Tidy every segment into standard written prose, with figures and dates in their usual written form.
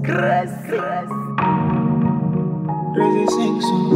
Crazy sing song.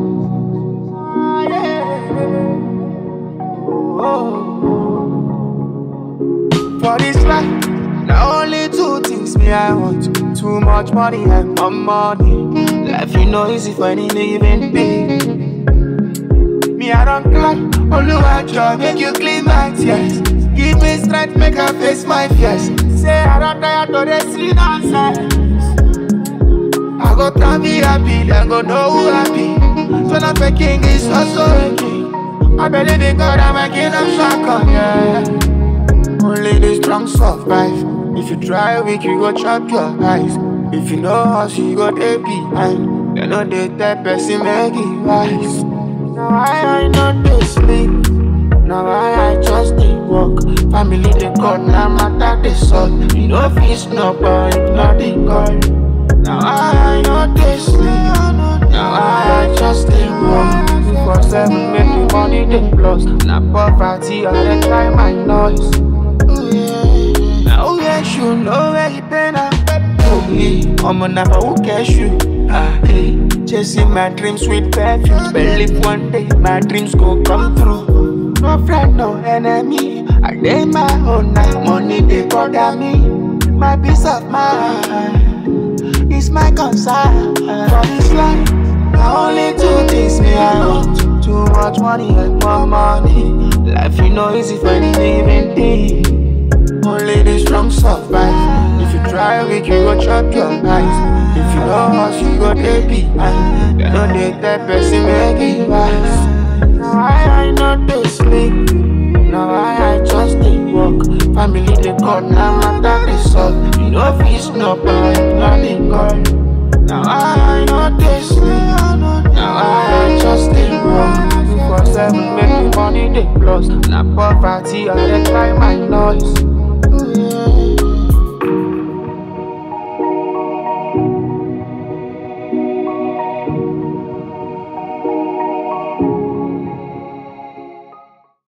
For this life, now only two things me I want. Too much money and more money. Life you know easy for any living thing. Me I don't cry, only one job make you clean my tears. Give me strength, make I face my fears. Say I don't tire to the see nonsense. I go try be happy, then go know who happy. So now the king is also a king. I believe in God, I'm a king of Jacc, yeah. Only the strong survive. If you try weak, you go chop your eyes. If you know how you go dey behind. They know the type person make it wise. Now I know they sleep. Now I just they walk. Family they call, now matter they solve. You know fish no boy, ignore the call. Now I know they sleep. Now I just they walk. 247 make the money they plus. Now poverty, I dey try my noise. Now yes, you know where you been at. I'm on never who cares you. Chasing my dreams with perfume. Believe one day my dreams go come true. No friend, no enemy. I dey my own now. Money they bother me. My peace of mind is my concern. For this life, now only two things me I want. Too much money and more money. Life you know easy for any living thing. Only the strong survive. If you try weak, you go chop your eyes. If you know how you go dey behind. They know the type person make it wise. Now I know they sleep. Now I just they walk. Family they call, now matter they solve. You know fish no boy, not they call. Now I know they sleep. Now I just they walk. 247 make the money they plus. Now poverty, I dey try my noise.